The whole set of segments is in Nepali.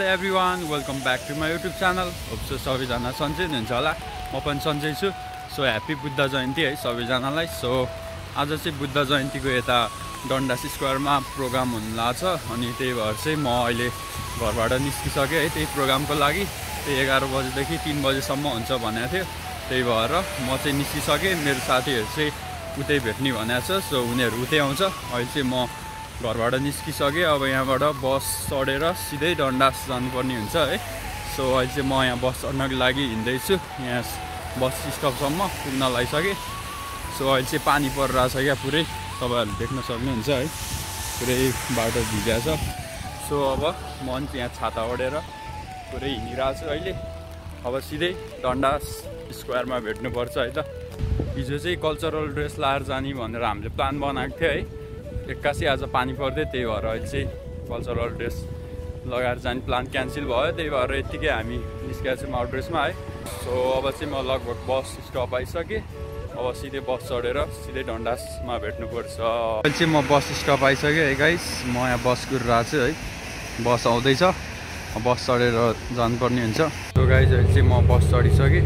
नमस्ते everyone, welcome back to my YouTube channel. Hope so सबैजना सन्चै हुनुहुन्छ होला। म पनि सन्चै छु। सो ह्याप्पी बुद्ध जयन्ती है सबैजनालाई। सो आज चाहिँ बुद्ध जयन्तीको यता डन्डास स्क्वायरमा प्रोग्राम हुन लाग्छ, अनि त्यही भएर चाहिँ म अहिले घरबाट निस्किसकेँ है त्यही प्रोग्रामको लागि। त्यही 11 बजेदेखि 3 बजेसम्म हुन्छ भनेको थियो, त्यही भएर म चाहिँ निस्किसकेँ। मेरो साथीहरू चाहिँ उतै भेट्ने भनेको छ, सो उनीहरू उतै आउँछ। अहिले चाहिँ म घरबाट निस्किसकेँ। अब यहाँबाट बस चढेर सिधै डन्डास जानुपर्ने हुन्छ है। सो अहिले चाहिँ म यहाँ बस चढ्नको लागि हिँड्दैछु। यहाँ बस स्टपसम्म पुग्न लागिसकेँ। सो अहिले चाहिँ पानी परिरहेछ क्या पुरै, तपाईँहरूले देख्न सक्नुहुन्छ है, पुरै बाटो भिजाएको छ। सो अब म पनि यहाँ छाता ओढेर पुरै हिँडिरहेको छु अहिले। अब सिधै डन्डास स्क्वायरमा भेट्नुपर्छ है त। हिजो चाहिँ कल्चरल ड्रेस लाएर जाने भनेर हामीले प्लान बनाएको थियो है। एक्कासी आज पानी पर्दै, त्यही भएर अहिले चाहिँ कल्चरल ड्रेस लगाएर जाने प्लान क्यान्सल भयो। त्यही भएर यत्तिकै हामी निस्केको छौँ आउट ड्रेसमा है। सो अब चाहिँ म लगभग बस स्टप आइसकेँ। अब सिधै बस चढेर सिधै डन्डासमा भेट्नुपर्छ। अहिले चाहिँ म बस स्टप आइसकेँ है गाइस। म यहाँ बस कुरिरहेको छु है, बस आउँदैछ, बस चढेर जानुपर्ने हुन्छ। सो गाइस अहिले चाहिँ म बस चढिसकेँ।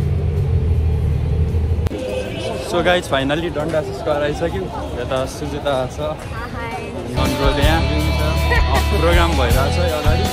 So guys finally Dundas Square आइसक्यो। यता सुजिता छ, कन्ट्रोल यहाँ प्रोग्राम भइरहेछ अगाडि।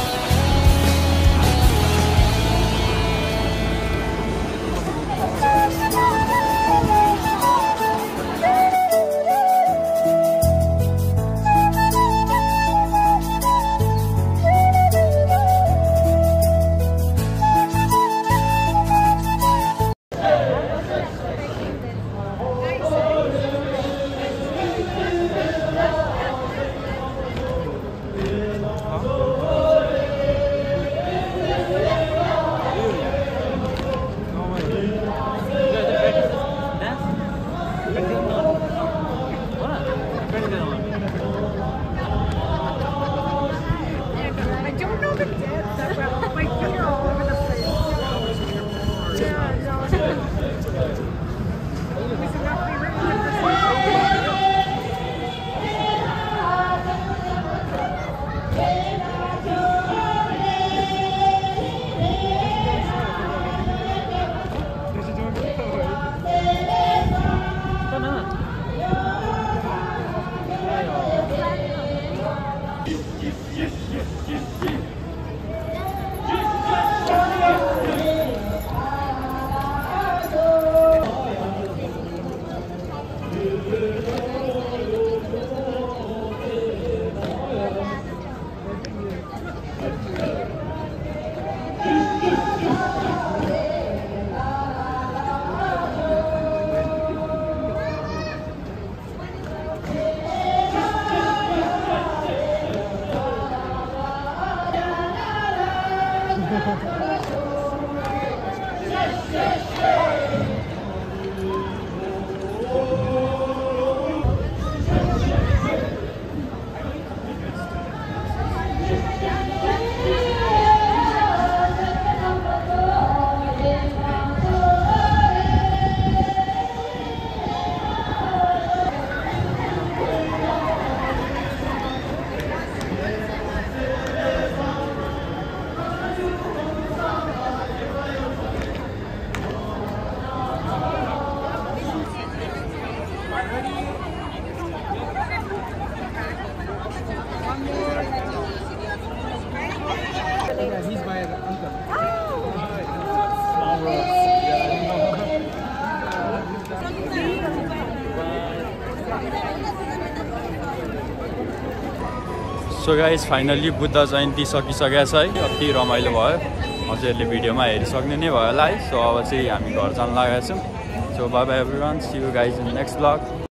So guys finally Buddha Jayanti सकिसकेको छ है। अति रमाइलो भयो, हजुरहरूले भिडियोमा हेरिसक्ने नै भयो होला है। सो अब चाहिँ हामी घर जान लागेका छौँ। So bye bye everyone, see you guys in next blog.